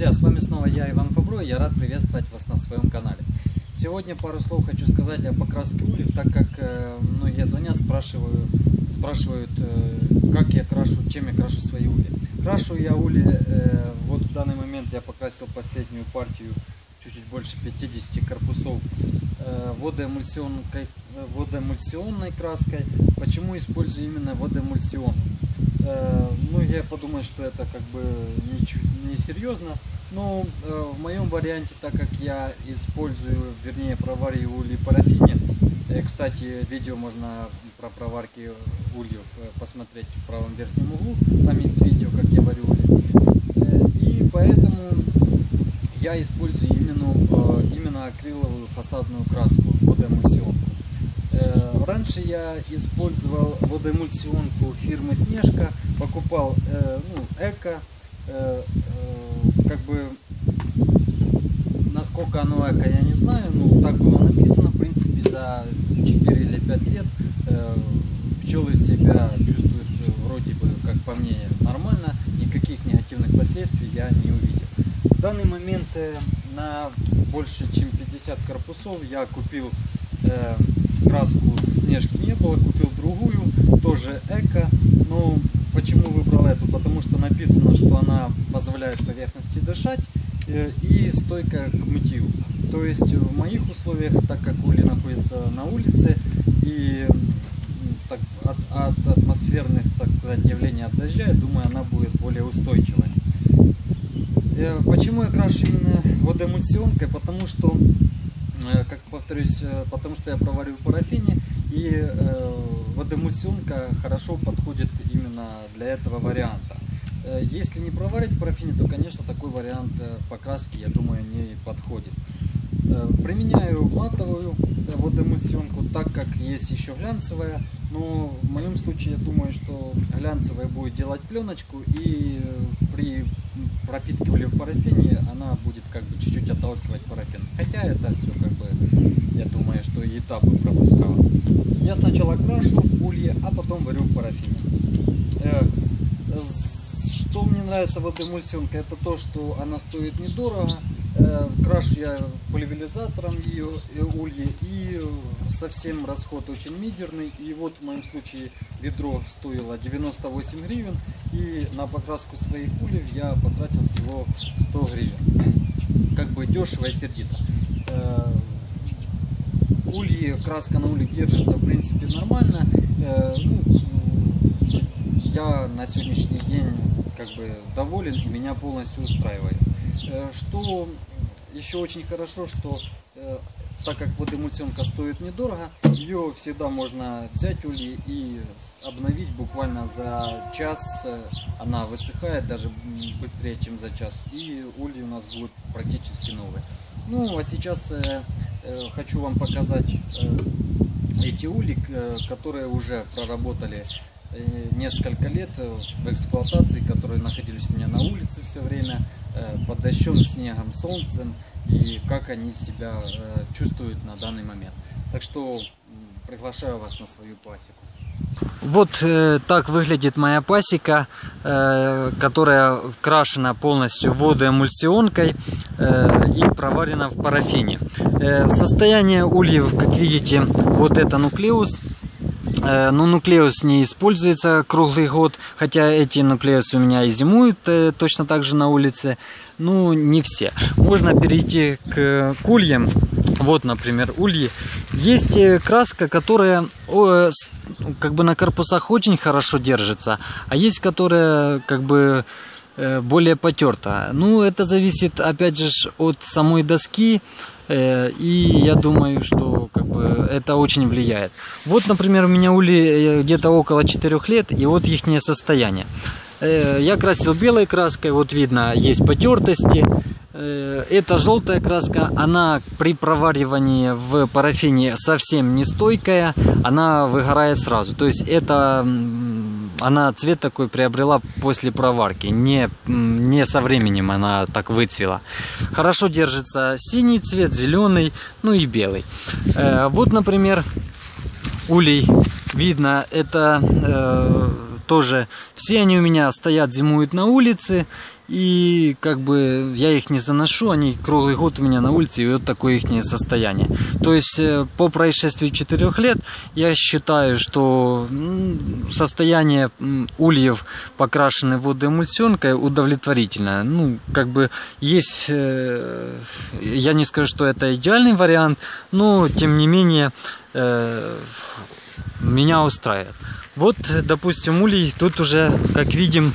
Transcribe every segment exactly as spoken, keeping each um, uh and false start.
Друзья, с вами снова я, Иван Фабро, и я рад приветствовать вас на своем канале. Сегодня пару слов хочу сказать о покраске ульев, так как э, многие звонят, спрашивают, спрашивают э, как я крашу, чем я крашу свои ульи. Крашу я ульи, э, вот в данный момент я покрасил последнюю партию, чуть-чуть больше пятидесяти корпусов э, водоэмульсионной, водоэмульсионной краской. Почему использую именно водоэмульсионную? Многие подумают, что это как бы не серьезно, но э, в моем варианте, так как я использую, вернее, провариваю ульи в парафине, э, кстати, видео можно про проварки ульев посмотреть в правом верхнем углу, там есть видео, как я варю ульи, э, и поэтому я использую именно, э, именно акриловую фасадную краску, водоэмульсионную. Раньше я использовал водоэмульсионку фирмы Снежка, покупал э, ну, эко, э, э, как бы насколько оно эко я не знаю, но так было написано. В принципе, за четыре или пять лет э, пчелы себя чувствуют вроде бы, как по мне, нормально, никаких негативных последствий я не увидел. В данный момент э, на больше чем пятьдесят корпусов я купил э, краску Снежки не было, купил другую, тоже эко. Но почему выбрал эту? Потому что написано, что она позволяет поверхности дышать и стойкая к мытью. То есть в моих условиях, так как ульи находятся на улице и так, от, от атмосферных, так сказать, явлений, от дождя, я думаю, она будет более устойчивой. Почему я крашу именно водоэмульсионкой? Потому что, как повторюсь, потому что я проварю в парафине, и э, водоэмульсионка хорошо подходит именно для этого варианта. Э, если не проварить в парафине, то, конечно, такой вариант покраски, я думаю, не подходит. Э, применяю матовую водоэмульсионку, так как есть еще глянцевая, но в моем случае я думаю, что глянцевая будет делать пленочку, и при пропитке ульев в парафине она будет как бы чуть-чуть отталкивать парафин. Хотя это все как бы, я думаю, что и этапы пропускала. Я сначала крашу ульи, а потом варю в парафине. Что мне нравится в водоэмульсионке, это то, что она стоит недорого. Крашу я пульверизатором ее ульи, и совсем расход очень мизерный. И вот в моем случае ведро стоило девяносто восемь гривен, и на покраску своих ульев я потратил всего сто гривен. Как бы дешево и сердито. Ульи, краска на ульях держится в принципе нормально. Ну, я на сегодняшний день как бы доволен, и меня полностью устраивает. Что еще очень хорошо, что э, так как водоэмульсионка стоит недорого, ее всегда можно взять ульи и обновить буквально за час. Она высыхает даже быстрее, чем за час, и ульи у нас будут практически новые. Ну а сейчас э, э, хочу вам показать э, эти ульи, э, которые уже проработали несколько лет в эксплуатации, которые находились у меня на улице все время, под дождем, снегом, солнцем, и как они себя чувствуют на данный момент. Так что приглашаю вас на свою пасеку. Вот э, так выглядит моя пасека, э, которая крашена полностью водоэмульсионкой э, и проварена в парафине. Э, состояние ульев, как видите, вот это нуклеус. Но нуклеус не используется круглый год, хотя эти нуклеусы у меня и зимуют точно так же на улице. Ну, не все. Можно перейти к, к ульям. Вот, например, ульи. Есть краска, которая о, как бы на корпусах очень хорошо держится, а есть, которая как бы более потерта. Ну, это зависит, опять же, от самой доски. И я думаю, что как бы это очень влияет. Вот, например, у меня ульи где-то около четырёх лет, и вот их состояние. Я красил белой краской, вот видно, есть потертости. Эта желтая краска, она при проваривании в парафине совсем не стойкая, она выгорает сразу. То есть это она цвет такой приобрела после проварки, не, не со временем она так выцвела. Хорошо держится синий цвет, зеленый, ну и белый. Вот, например, улей видно, это тоже все они у меня стоят, зимуют на улице. И как бы я их не заношу, они круглый год у меня на улице, и вот такое их состояние. То есть по происшествии четырех лет я считаю, что состояние ульев, покрашенных водоэмульсионкой, удовлетворительное. Ну, как бы есть, я не скажу, что это идеальный вариант, но тем не менее меня устраивает. Вот, допустим, улей, тут уже, как видим,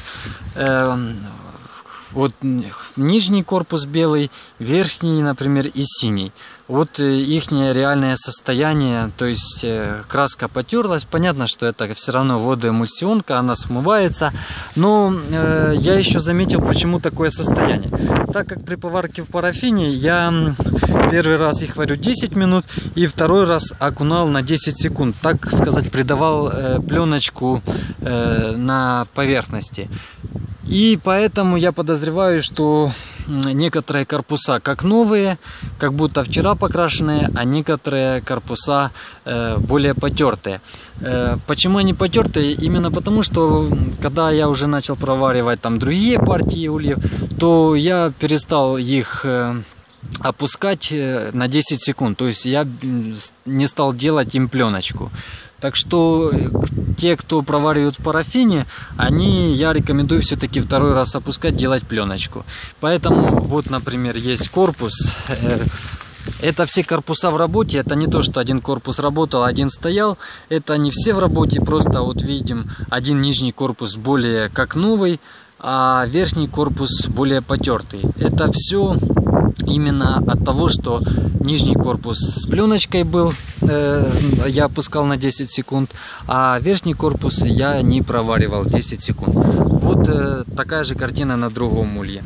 вот нижний корпус белый, верхний, например, и синий. Вот их реальное состояние, то есть краска потерлась. Понятно, что это все равно водоэмульсионка, она смывается. Но э, я еще заметил, почему такое состояние. Так как при поварке в парафине я первый раз их варю десять минут и второй раз окунал на десять секунд. Так сказать, придавал э, пленочку э, на поверхности. И поэтому я подозреваю, что некоторые корпуса как новые, как будто вчера покрашенные, а некоторые корпуса э, более потертые. Э, почему они потертые? Именно потому, что когда я уже начал проваривать там другие партии ульев, то я перестал их э, опускать на десять секунд. То есть я не стал делать им пленочку. Так что те, кто проваривают в парафине, они, я рекомендую все-таки второй раз опускать, делать пленочку. Поэтому вот, например, есть корпус. Это все корпуса в работе. Это не то, что один корпус работал, один стоял. Это не все в работе. Просто вот видим, один нижний корпус более как новый, а верхний корпус более потертый. Это все именно от того, что нижний корпус с пленочкой был, э, я опускал на десять секунд, а верхний корпус я не проваривал десять секунд. Вот э, такая же картина на другом улье.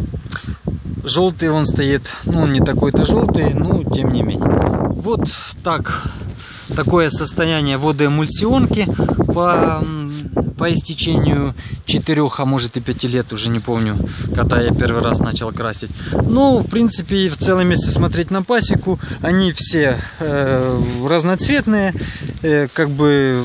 Желтый он стоит, ну не такой-то желтый, но тем не менее. Вот так, такое состояние водоэмульсионки по... по истечению четырёх, а может и пяти лет, уже не помню, когда я первый раз начал красить. Ну, в принципе, в целом, если смотреть на пасеку, они все э, разноцветные, э, как бы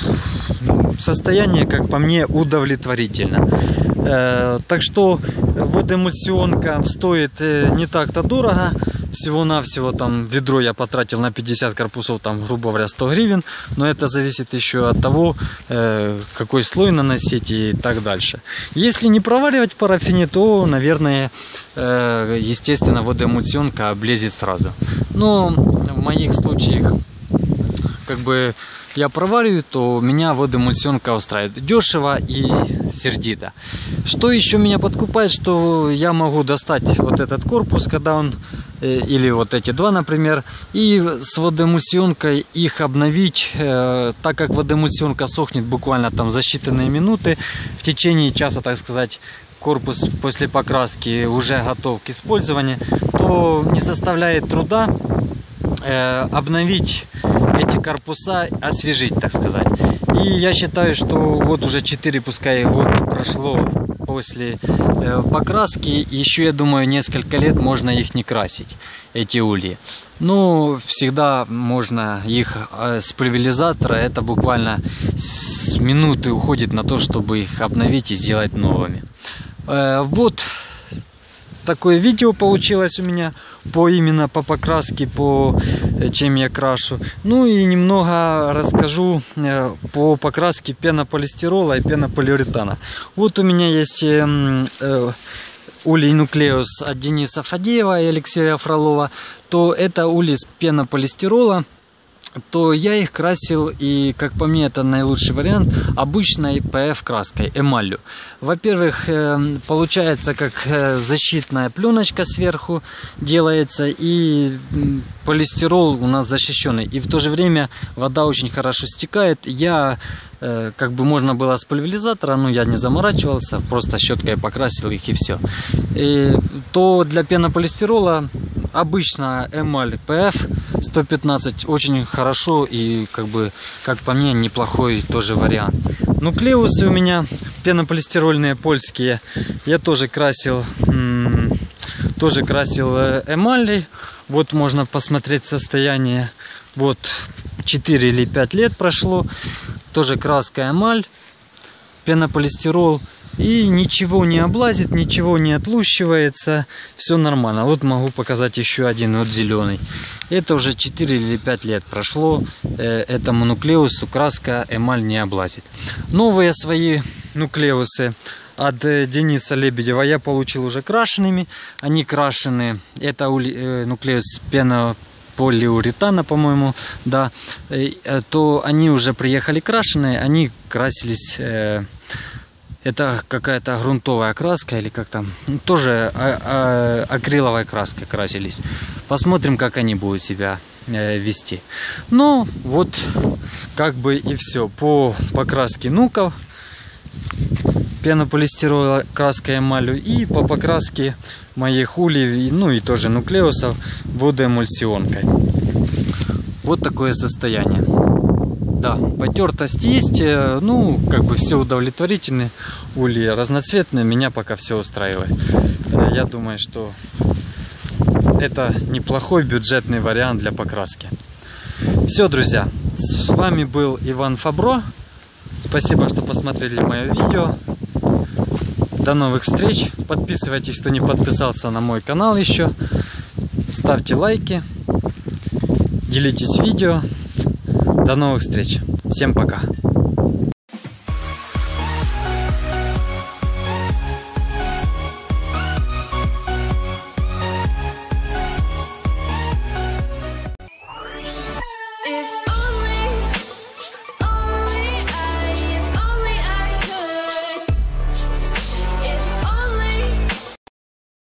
состояние, как по мне, удовлетворительно. Э, так что водоэмульсионка стоит э, не так-то дорого. Всего-навсего там ведро я потратил на пятьдесят корпусов, там, грубо говоря, сто гривен. Но это зависит еще от того, э, какой слой наносить и так дальше. Если не проваривать в парафине, то, наверное, э, естественно, водоэмульсионка облезет сразу. Но в моих случаях, как бы, я провариваю, то меня водоэмульсионка устраивает. Дешево и сердито. Что еще меня подкупает, что я могу достать вот этот корпус, когда он, или вот эти два, например, и с водоэмульсионкой их обновить, э, так как водоэмульсионка сохнет буквально там за считанные минуты, в течение часа, так сказать, корпус после покраски уже готов к использованию, то не составляет труда э, обновить эти корпуса, освежить, так сказать. И я считаю, что вот уже четыре, пускай год прошло после э, покраски, еще, я думаю, несколько лет можно их не красить, эти ульи. Но всегда можно их э, с пульверизатора, это буквально с минуты уходит на то, чтобы их обновить и сделать новыми. Э, вот такое видео получилось у меня по именно по покраске, по чем я крашу. Ну и немного расскажу по покраске пенополистирола и пенополиуретана. Вот у меня есть э, э, улей нуклеус от Дениса Фадеева и Алексея Фролова. То это улей с пенополистирола. То я их красил, и, как по мне, это наилучший вариант, обычной пэ эф краской, эмалью. Во-первых, получается как защитная пленочка сверху делается, и полистирол у нас защищенный. И в то же время вода очень хорошо стекает. Я, как бы можно было с пульверизатора, но я не заморачивался, просто щеткой покрасил их и все. И то для пенополистирола обычно эмаль пэ эф сто пятнадцать очень хорошо, и, как бы, как по мне, неплохой тоже вариант. Нуклеусы у меня пенополистирольные польские. Я тоже красил, тоже красил эмалью. Вот можно посмотреть состояние. Вот четыре или пять лет прошло. Тоже краска эмаль. пенополистирол. И ничего не облазит, ничего не отлущивается, все нормально. Вот могу показать еще один, вот зеленый. Это уже четыре или пять лет прошло. Этому нуклеусу краска, эмаль не облазит. Новые свои нуклеусы от Дениса Лебедева я получил уже крашенными. Они крашены. Это нуклеус пенополиуретана, по-моему, да. То они уже приехали крашеные, они красились... Это какая-то грунтовая краска или как там, тоже а, а, акриловой краской красились. Посмотрим, как они будут себя э, вести. Ну, вот как бы и все. По покраске нуков, пенополистирола краской эмалью, и по покраске моих ульев, ну и тоже нуклеусов водоэмульсионкой. Вот такое состояние. Да, потертость есть, ну, как бы все удовлетворительны, ульи разноцветные, меня пока все устраивает. Я думаю, что это неплохой бюджетный вариант для покраски. Все, друзья, с вами был Иван Фабро. Спасибо, что посмотрели мое видео. До новых встреч. Подписывайтесь, кто не подписался на мой канал еще. Ставьте лайки. Делитесь видео. До новых встреч. Всем пока.